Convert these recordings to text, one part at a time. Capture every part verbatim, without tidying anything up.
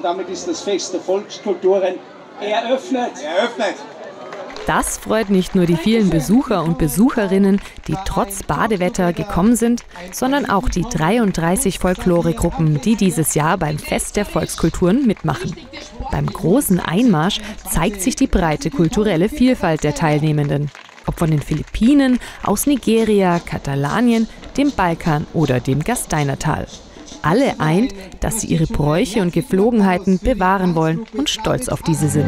und damit ist das Fest der Volkskulturen eröffnet. Eröffnet. Das freut nicht nur die vielen Besucher und Besucherinnen, die trotz Badewetter gekommen sind, sondern auch die dreiunddreißig Folkloregruppen, die dieses Jahr beim Fest der Volkskulturen mitmachen. Beim großen Einmarsch zeigt sich die breite kulturelle Vielfalt der Teilnehmenden. Ob von den Philippinen, aus Nigeria, Katalanien, dem Balkan oder dem Gasteinertal. Alle eint, dass sie ihre Bräuche und Gepflogenheiten bewahren wollen und stolz auf diese sind.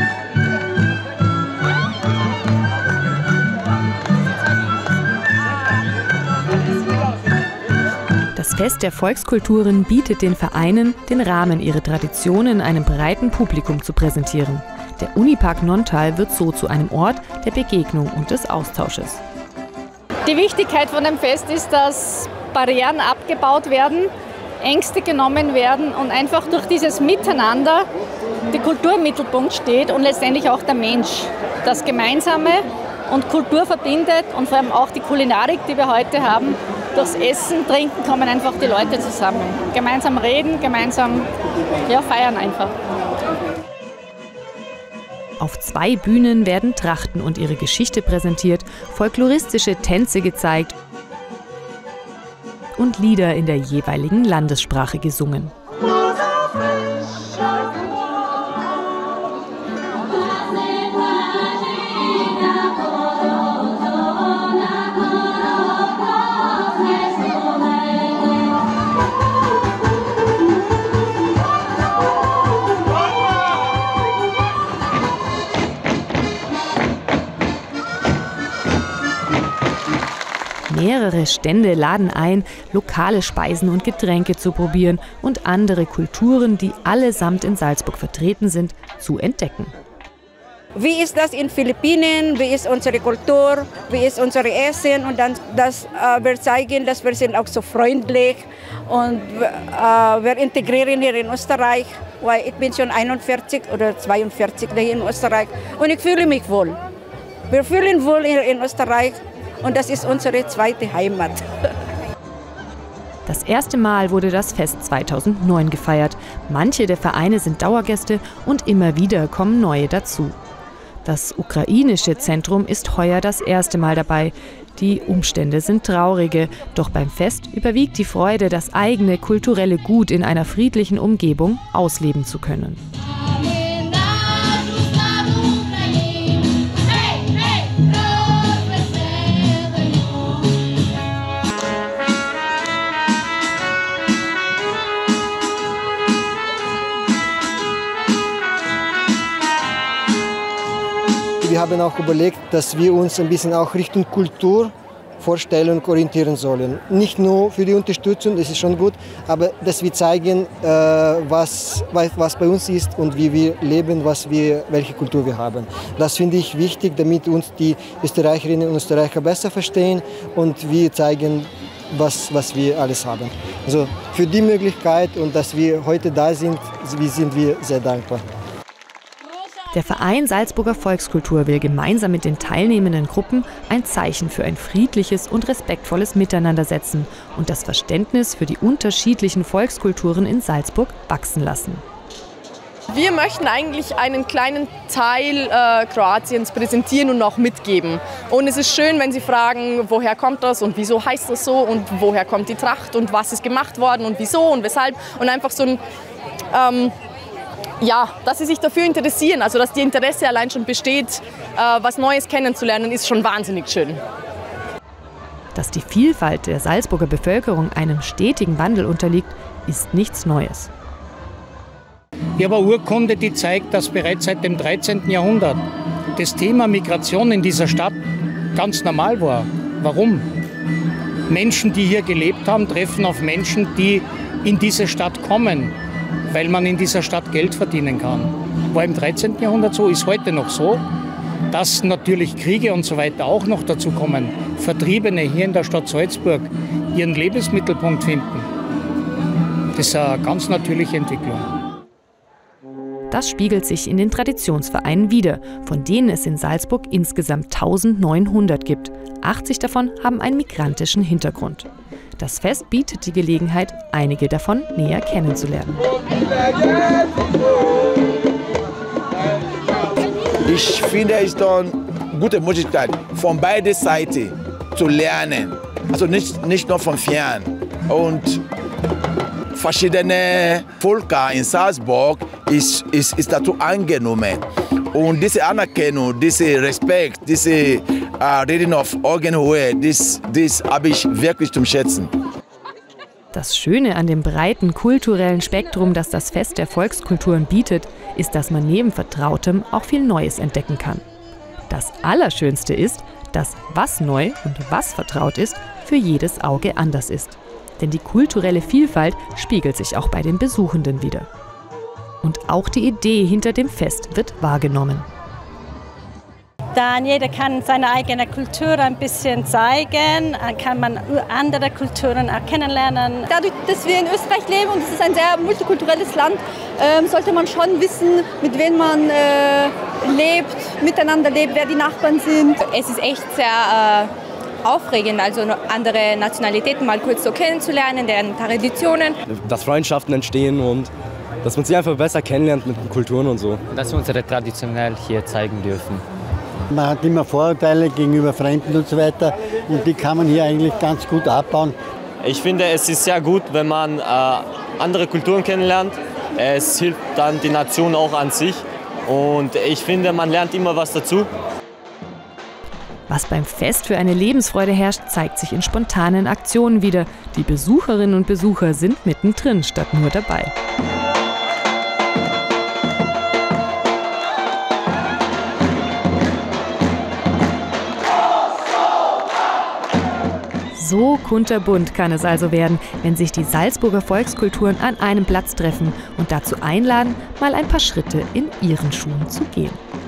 Das Fest der Volkskulturen bietet den Vereinen den Rahmen, ihre Traditionen einem breiten Publikum zu präsentieren. Der Unipark Nonntal wird so zu einem Ort der Begegnung und des Austausches. Die Wichtigkeit von dem Fest ist, dass Barrieren abgebaut werden, Ängste genommen werden und einfach durch dieses Miteinander die Kultur im Mittelpunkt steht und letztendlich auch der Mensch. Das Gemeinsame und Kultur verbindet und vor allem auch die Kulinarik, die wir heute haben. Durchs Essen, Trinken kommen einfach die Leute zusammen. Gemeinsam reden, gemeinsam ja, feiern einfach. Auf zwei Bühnen werden Trachten und ihre Geschichte präsentiert, folkloristische Tänze gezeigt und Lieder in der jeweiligen Landessprache gesungen. Mehrere Stände laden ein, lokale Speisen und Getränke zu probieren und andere Kulturen, die allesamt in Salzburg vertreten sind, zu entdecken. Wie ist das in Philippinen? Wie ist unsere Kultur? Wie ist unser Essen? Und dann, das, äh, wir zeigen, dass wir sind auch so freundlich und äh, wir integrieren hier in Österreich, weil ich bin schon einundvierzig oder zweiundvierzig hier in Österreich und ich fühle mich wohl. Wir fühlen wohl hier in Österreich. Und das ist unsere zweite Heimat. Das erste Mal wurde das Fest zweitausendneun gefeiert. Manche der Vereine sind Dauergäste und immer wieder kommen neue dazu. Das ukrainische Zentrum ist heuer das erste Mal dabei. Die Umstände sind traurige, doch beim Fest überwiegt die Freude, das eigene kulturelle Gut in einer friedlichen Umgebung ausleben zu können. Wir haben auch überlegt, dass wir uns ein bisschen auch Richtung Kultur vorstellen und orientieren sollen. Nicht nur für die Unterstützung, das ist schon gut, aber dass wir zeigen, äh, was, was bei uns ist und wie wir leben, was wir, welche Kultur wir haben. Das finde ich wichtig, damit uns die Österreicherinnen und Österreicher besser verstehen und wir zeigen, was, was wir alles haben. Also für die Möglichkeit und dass wir heute da sind, sind wir sehr dankbar. Der Verein Salzburger Volkskultur will gemeinsam mit den teilnehmenden Gruppen ein Zeichen für ein friedliches und respektvolles Miteinander setzen und das Verständnis für die unterschiedlichen Volkskulturen in Salzburg wachsen lassen. Wir möchten eigentlich einen kleinen Teil äh, Kroatiens präsentieren und auch mitgeben. Und es ist schön, wenn Sie fragen, woher kommt das und wieso heißt das so und woher kommt die Tracht und was ist gemacht worden und wieso und weshalb. Und einfach so ein... Ähm, Ja, dass sie sich dafür interessieren, also dass die Interesse allein schon besteht, äh, was Neues kennenzulernen, ist schon wahnsinnig schön. Dass die Vielfalt der Salzburger Bevölkerung einem stetigen Wandel unterliegt, ist nichts Neues. Ich habe eine Urkunde, die zeigt, dass bereits seit dem dreizehnten Jahrhundert das Thema Migration in dieser Stadt ganz normal war. Warum? Menschen, die hier gelebt haben, treffen auf Menschen, die in diese Stadt kommen, weil man in dieser Stadt Geld verdienen kann. War im dreizehnten Jahrhundert so, ist heute noch so, dass natürlich Kriege und so weiter auch noch dazu kommen. Vertriebene hier in der Stadt Salzburg ihren Lebensmittelpunkt finden. Das ist eine ganz natürliche Entwicklung. Das spiegelt sich in den Traditionsvereinen wider, von denen es in Salzburg insgesamt eintausendneunhundert gibt. achtzig davon haben einen migrantischen Hintergrund. Das Fest bietet die Gelegenheit, einige davon näher kennenzulernen. Ich finde, es ist eine gute Möglichkeit, von beiden Seiten zu lernen. Also nicht, nicht nur von fern. Und verschiedene Völker in Salzburg ist, ist, ist dazu angenommen. Und diese Anerkennung, dieser Respekt, diese äh, Reden auf Augenhöhe, das, das habe ich wirklich zum Schätzen. Das Schöne an dem breiten kulturellen Spektrum, das das Fest der Volkskulturen bietet, ist, dass man neben Vertrautem auch viel Neues entdecken kann. Das Allerschönste ist, dass was neu und was vertraut ist, für jedes Auge anders ist. Denn die kulturelle Vielfalt spiegelt sich auch bei den Besuchenden wider. Und auch die Idee hinter dem Fest wird wahrgenommen. Dann jeder kann seine eigene Kultur ein bisschen zeigen, kann man andere Kulturen auch kennenlernen. Dadurch, dass wir in Österreich leben und es ist ein sehr multikulturelles Land, äh, sollte man schon wissen, mit wem man äh, lebt, miteinander lebt, wer die Nachbarn sind. Es ist echt sehr äh, aufregend, also andere Nationalitäten mal kurz so kennenzulernen, deren Traditionen. Dass Freundschaften entstehen und dass man sich einfach besser kennenlernt mit den Kulturen und so. Dass wir unsere traditionell hier zeigen dürfen. Man hat immer Vorurteile gegenüber Fremden und so weiter und die kann man hier eigentlich ganz gut abbauen. Ich finde, es ist sehr gut, wenn man äh, andere Kulturen kennenlernt. Es hilft dann die Nation auch an sich und ich finde, man lernt immer was dazu. Was beim Fest für eine Lebensfreude herrscht, zeigt sich in spontanen Aktionen wieder. Die Besucherinnen und Besucher sind mittendrin statt nur dabei. So kunterbunt kann es also werden, wenn sich die Salzburger Volkskulturen an einem Platz treffen und dazu einladen, mal ein paar Schritte in ihren Schuhen zu gehen.